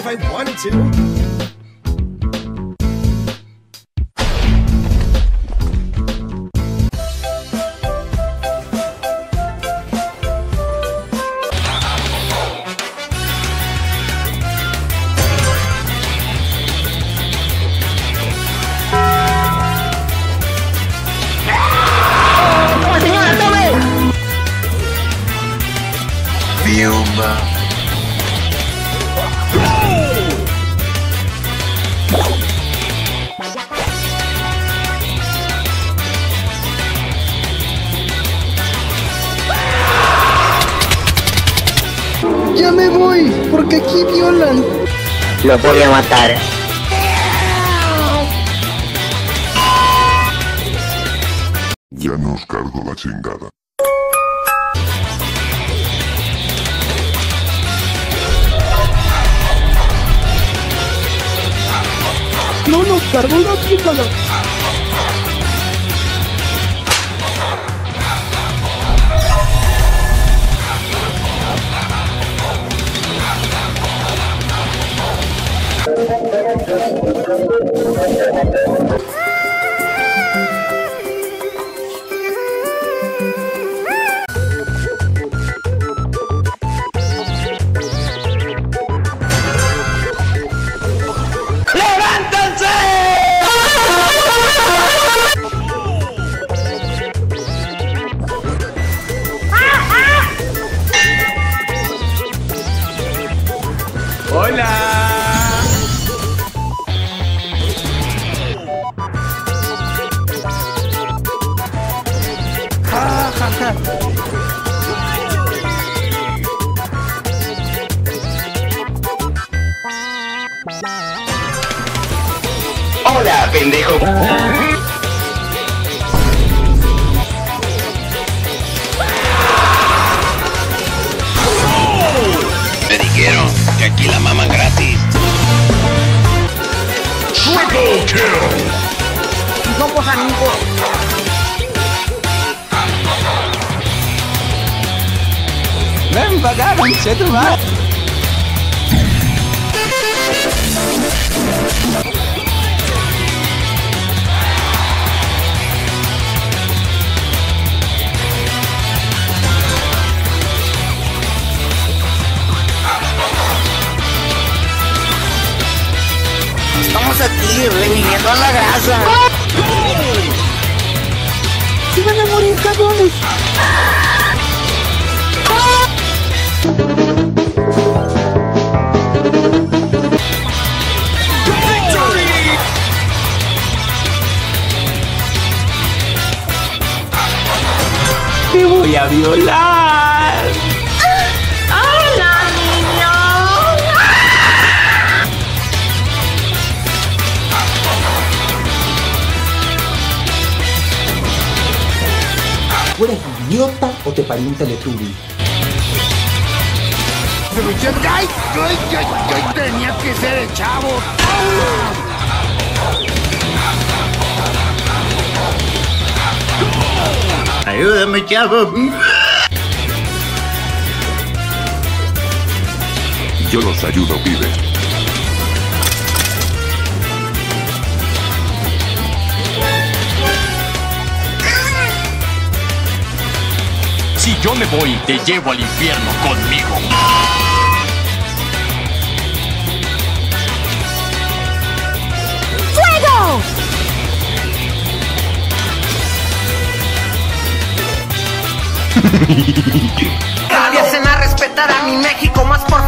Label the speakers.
Speaker 1: I wanted to.
Speaker 2: Fiumba.
Speaker 3: Ya me voy, porque aquí violan.
Speaker 4: Lo voy a matar.
Speaker 5: Ya nos cargo la chingada.
Speaker 3: No nos cargó la chingada.
Speaker 1: ¡Hola!
Speaker 3: Ja, ja, ja.
Speaker 2: Hola, pendejo. Me dijeron que aquí la maman gratis.
Speaker 5: Triple kill.
Speaker 3: Somos amigos.
Speaker 1: ¡Ven para acá, conche tu madre!
Speaker 4: Estamos aquí reviviendo la grasa.
Speaker 3: ¡Se van a morir, cabrones!
Speaker 1: ¡Te voy a violar!
Speaker 6: ¡Hola, niño!
Speaker 7: ¿Tú eres idiota o te parió un Teletubby?
Speaker 3: ¡Ay! Tenía que ser el chavo.
Speaker 2: Ayúdame, chavo.
Speaker 5: Yo los ayudo, pibe.
Speaker 8: Si yo me voy, te llevo al infierno conmigo.
Speaker 6: ¡Fuego!
Speaker 4: Nadie se me a respetar a mi México más por